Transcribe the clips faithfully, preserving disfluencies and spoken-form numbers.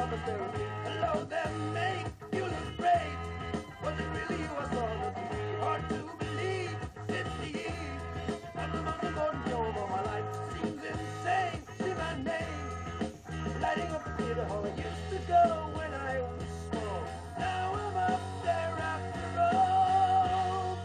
promise there would be a love that make you look brave. Was it really was all of me? Hard to believe. Fifty years and the money gone over my life seems insane. See my name lighting up the theater hall I used to go when I was small. Now I'm up there after all.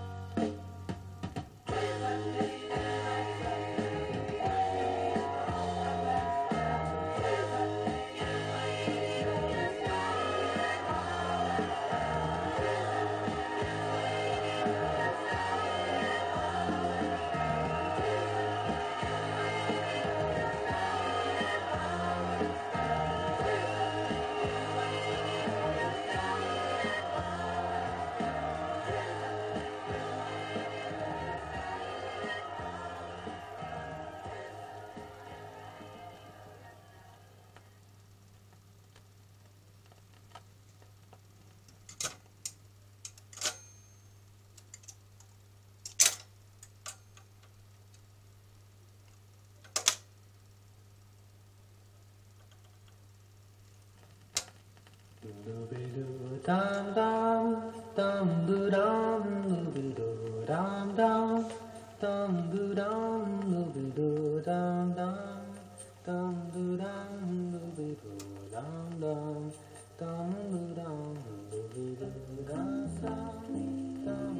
Dum dum dum doo dum doo doo dum dum dum doo dum doo doo dum dum dum doo dum doo doo dum dum dum doo dum doo doo dum dum dum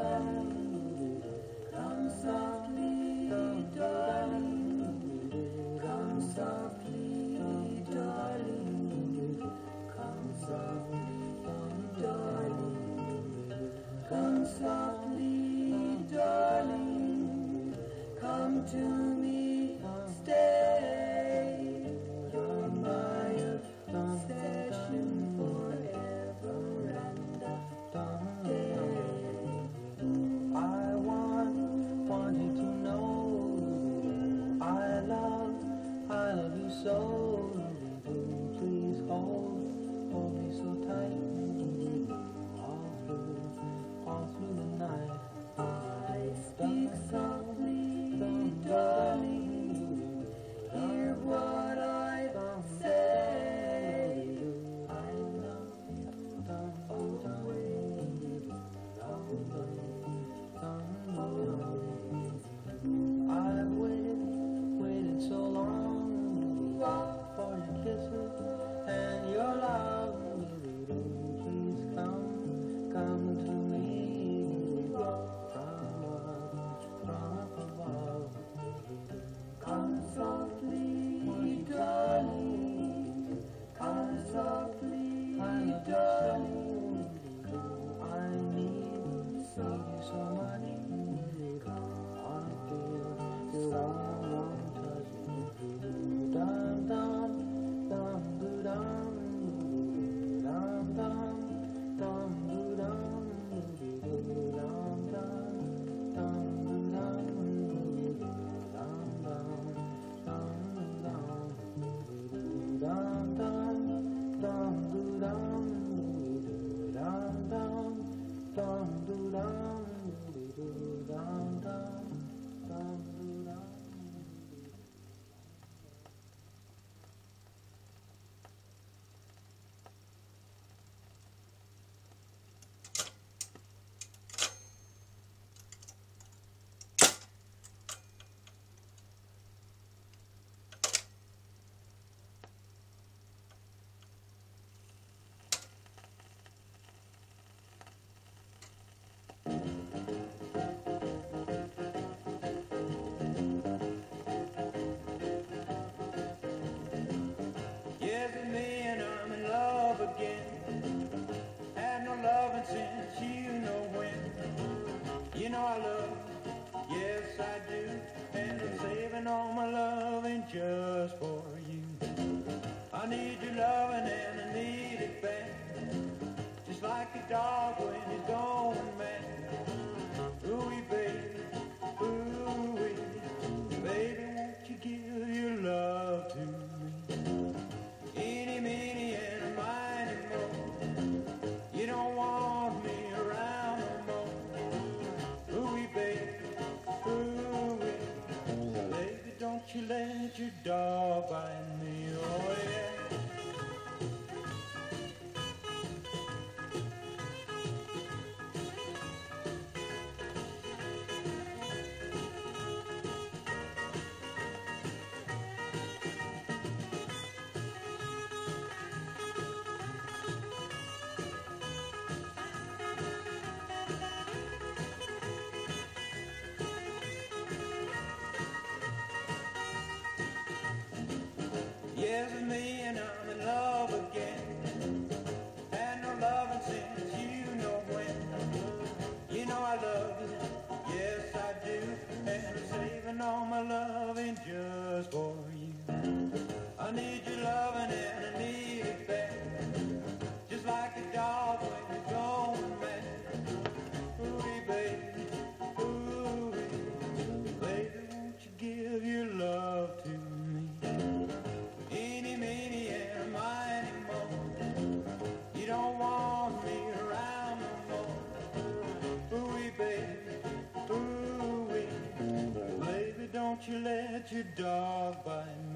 dum softly darling, come softly darling, come softly darling, come softly darling, come to me, stay on my obsession forever and a day. I want, want you Yes, it's me and I'm in love again. Had no loving since you know when. You know I love you, yes I do. And I'm saving all my loving just for you. I need your loving and I need it back. Just like a dog when you're going mad. Ooh, baby, ooh, baby, won't you give your love to me? Eeny, meeny, and miny, mo. You don't want me around no more. Ooh, baby, ooh, baby, don't you let your dog bite me.